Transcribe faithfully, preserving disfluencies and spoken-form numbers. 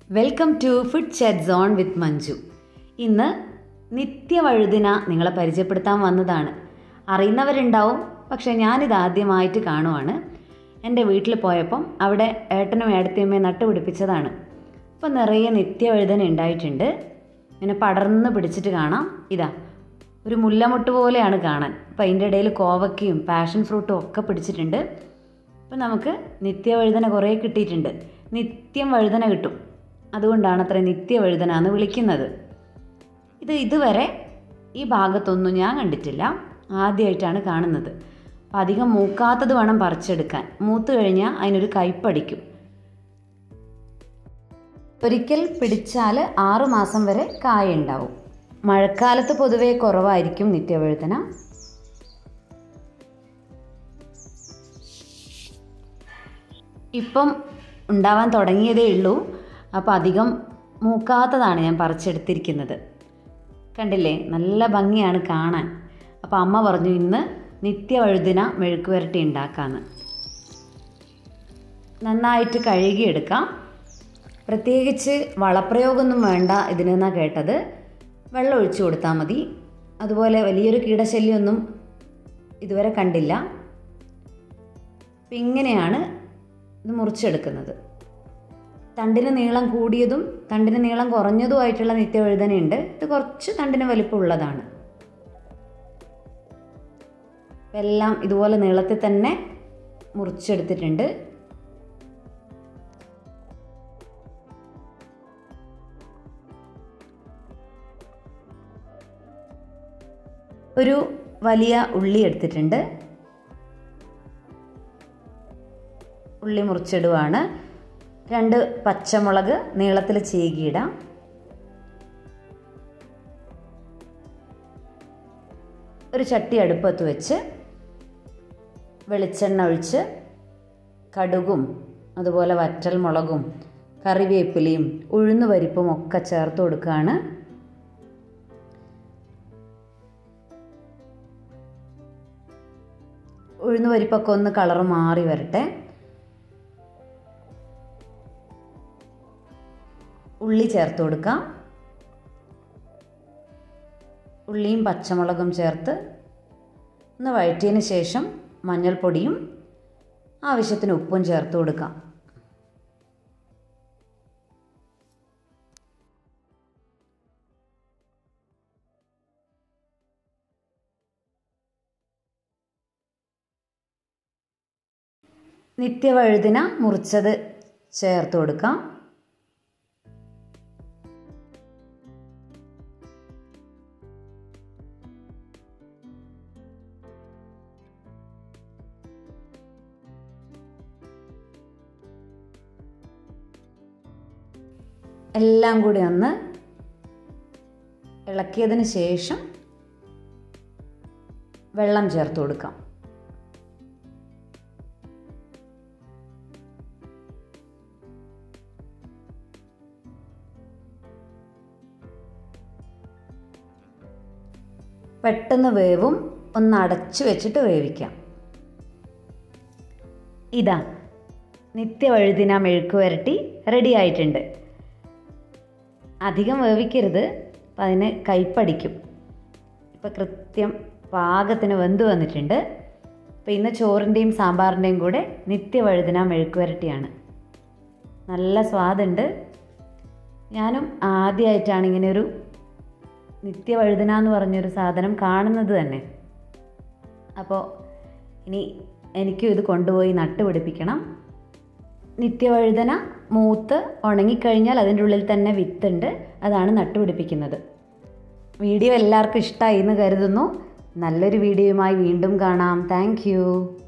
Welcome to food chat zone with Manju. ഇന്ന് നിത്യവഴുതിന നിങ്ങളെ പരിചയപ്പെടുത്താൻ വന്നതാണ്. അറിയുന്നവരുണ്ടാവും, പക്ഷേ ഞാനിത് ആദ്യമായിട്ട് കാണുവാണ്. എൻ്റെ വീട്ടിൽ പോയപ്പം അവിടെ ഏട്ടനും ഏടത്തിയമ്മയും നട്ടുപിടിപ്പിച്ചതാണ്. അപ്പം നിറയെ നിത്യവഴുതന ഉണ്ടായിട്ടുണ്ട്. ഇങ്ങനെ പടർന്ന് പിടിച്ചിട്ട് കാണാം. ഇതാ ഒരു മുല്ലമുട്ട് പോലെയാണ് കാണാൻ. അപ്പം അതിൻ്റെ ഇടയിൽ കോവക്കയും പാഷൻ ഫ്രൂട്ടും ഒക്കെ പിടിച്ചിട്ടുണ്ട്. അപ്പം നമുക്ക് നിത്യവഴുതന കുറേ കിട്ടിയിട്ടുണ്ട്. നിത്യം വഴുതന കിട്ടും, അതുകൊണ്ടാണ് അത്ര നിത്യവഴുതന എന്ന് വിളിക്കുന്നത്. ഇത് ഇതുവരെ ഈ ഭാഗത്തൊന്നും ഞാൻ കണ്ടിട്ടില്ല, ആദ്യമായിട്ടാണ് കാണുന്നത്. അപ്പം അധികം മൂക്കാത്തത് വേണം പറിച്ചെടുക്കാൻ. മൂത്ത് കഴിഞ്ഞാൽ അതിനൊരു കയ്പടിക്കും. ഒരിക്കൽ പിടിച്ചാൽ ആറു മാസം വരെ കായ ഉണ്ടാവും. മഴക്കാലത്ത് പൊതുവേ കുറവായിരിക്കും നിത്യവഴുതന. ഇപ്പം ഉണ്ടാവാൻ തുടങ്ങിയതേ ഉള്ളൂ. അപ്പോൾ അധികം മൂക്കാത്തതാണ് ഞാൻ പറിച്ചെടുത്തിരിക്കുന്നത്. കണ്ടില്ലേ, നല്ല ഭംഗിയാണ് കാണാൻ. അപ്പോൾ അമ്മ പറഞ്ഞു ഇന്ന് നിത്യവഴുതിന മെഴുക്ക് പുരട്ടി ഉണ്ടാക്കാമെന്ന്. നന്നായിട്ട് കഴുകിയെടുക്കാം. പ്രത്യേകിച്ച് വളപ്രയോഗമൊന്നും വേണ്ട ഇതിനെന്നാണ് കേട്ടത്. വെള്ളം ഒഴിച്ചു കൊടുത്താൽ മതി. അതുപോലെ വലിയൊരു കീടശല്യമൊന്നും ഇതുവരെ കണ്ടില്ല. അപ്പം ഇങ്ങനെയാണ് ഇത് മുറിച്ചെടുക്കുന്നത്. തണ്ടിന് നീളം കൂടിയതും തണ്ടിന് നീളം കുറഞ്ഞതുമായിട്ടുള്ള നിത്യവഴുതനയുണ്ട്. ഇത് കുറച്ച് തണ്ടിന് വലിപ്പമുള്ളതാണ്. എല്ലാം ഇതുപോലെ നീളത്തിൽ തന്നെ മുറിച്ചെടുത്തിട്ടുണ്ട്. ഒരു വലിയ ഉള്ളി എടുത്തിട്ടുണ്ട്. ഉള്ളി മുറിച്ചിടുവാണ്. രണ്ട് പച്ചമുളക് നീളത്തിൽ ചീകിയിടാം. ഒരു ചട്ടി അടുപ്പത്ത് വെച്ച് വെളിച്ചെണ്ണ ഒഴിച്ച് കടുകും അതുപോലെ വറ്റൽ മുളകും കറിവേപ്പിലയും ഉഴുന്ന് പരിപ്പും ഒക്കെ ചേർത്ത് കൊടുക്കുകയാണ്. ഉഴുന്ന് പരിപ്പൊക്കെ ഒന്ന് കളർ മാറി വരട്ടെ. ഉള്ളി ചേർത്ത് കൊടുക്കാം. ഉള്ളിയും പച്ചമുളകും ചേർത്ത് ഒന്ന് വഴറ്റിയതിന് ശേഷം മഞ്ഞൾപ്പൊടിയും ആവശ്യത്തിന് ഉപ്പും ചേർത്ത് കൊടുക്കാം. നിത്യവഴുതിന മുറിച്ചത് ചേർത്ത് കൊടുക്കാം. എല്ലാം കൂടി ഒന്ന് ഇളക്കിയതിന് ശേഷം വെള്ളം ചേർത്ത് കൊടുക്കാം. പെട്ടെന്ന് വേവും. ഒന്ന് അടച്ചു വെച്ചിട്ട് വേവിക്കാം. ഇതാ നിത്യവഴുതിന മെഴുക്ക് പുരട്ടി റെഡി ആയിട്ടുണ്ട്. അധികം വേവിക്കരുത്, അപ്പം അതിന് കയ്പടിക്കും. ഇപ്പം കൃത്യം പാകത്തിന് വെന്ത് വന്നിട്ടുണ്ട്. അപ്പം ഇന്ന് ചോറിൻ്റെയും സാമ്പാറിൻ്റെയും കൂടെ നിത്യവഴുതിന മെഴുക്ക് പുരട്ടിയാണ്. നല്ല സ്വാദുണ്ട്. ഞാനും ആദ്യമായിട്ടാണ് ഇങ്ങനെയൊരു നിത്യവഴുതിന എന്ന് പറഞ്ഞൊരു സാധനം കാണുന്നത് തന്നെ. അപ്പോൾ ഇനി എനിക്കും ഇത് കൊണ്ടുപോയി നട്ടുപിടിപ്പിക്കണം. നിത്യവഴുതന മൂത്ത് ഉണങ്ങിക്കഴിഞ്ഞാൽ അതിൻ്റെ ഉള്ളിൽ തന്നെ വിത്തുണ്ട്, അതാണ് നട്ടുപിടിപ്പിക്കുന്നത്. വീഡിയോ എല്ലാവർക്കും ഇഷ്ടമായി എന്ന് കരുതുന്നു. നല്ലൊരു വീഡിയോയുമായി വീണ്ടും കാണാം. Thank U.